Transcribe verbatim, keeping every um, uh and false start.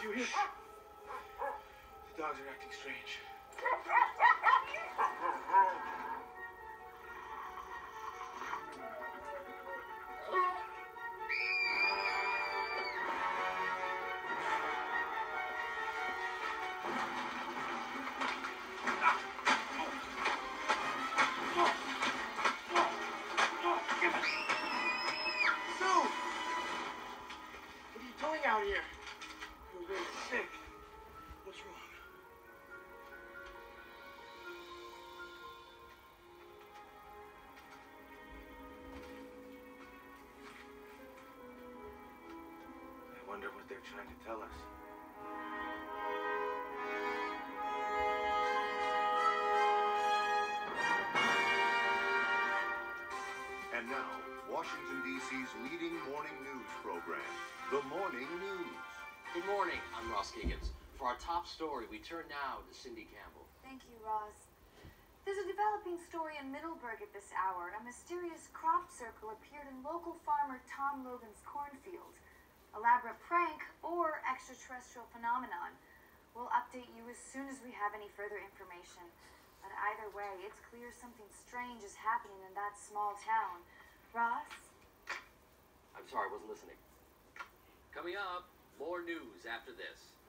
you hear? The dogs are acting strange. Out here. You're very sick. What's wrong? I wonder what they're trying to tell us. And now, Washington, D C's leading morning news program, The Morning News. Good morning, I'm Ross Giggins. For our top story, we turn now to Cindy Campbell. Thank you, Ross. There's a developing story in Middleburg at this hour. A mysterious crop circle appeared in local farmer Tom Logan's cornfield. Elaborate prank or extraterrestrial phenomenon. We'll update you as soon as we have any further information. But either way, it's clear something strange is happening in that small town. Ross? I'm sorry, I wasn't listening. Coming up, more news after this.